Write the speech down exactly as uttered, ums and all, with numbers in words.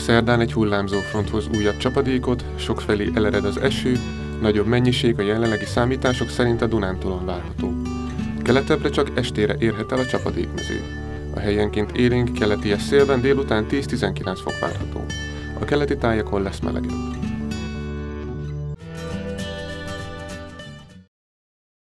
Szerdán egy hullámzó front hoz újabb csapadékot, sokfelé elered az eső, nagyobb mennyiség a jelenlegi számítások szerint a Dunántúlon várható. Keletebbre csak estére érhet el a csapadékmező. A helyenként élénk keleties szélben délután tíz-tizenkilenc fok várható. A keleti tájakon lesz melegebb.